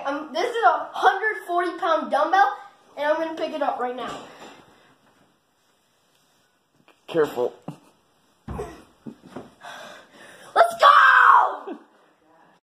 this is a 140-pound dumbbell, and I'm going to pick it up right now. Careful.